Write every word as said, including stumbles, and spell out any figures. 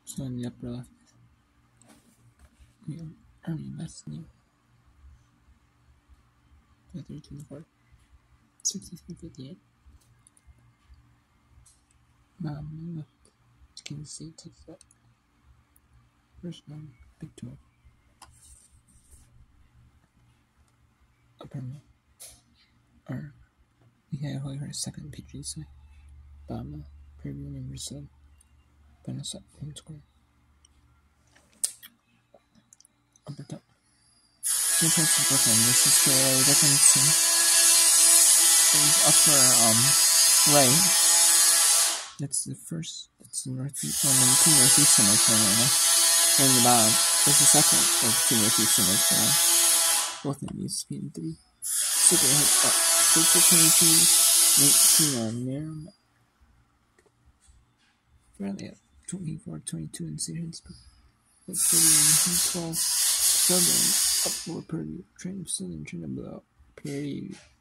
So in the upper left, we have Army Mesny, thirteen four, sixty-three fifty-eight. Bottom left, Kansas State takes that. First one, Big twelve. Upper left, or we have our second P G C. Bama, Purdue, number seven. Benessa, home score. Upper top. San Francisco, Brooklyn. This is the Dickinson. Upper um right. That's the first. That's the northeast. One and two northeasterners right now. And the bottom. That's the second of two northeasterners now. Both of these speed three. Super hit up. Six to twenty-two. Nineteen on Merrimack. Fairly up. Twenty-four, twenty-two in Saint Francisco. That's thirty-one, twelve. Southern, up more Purdue, Training Southern, trying to blow out Purdue.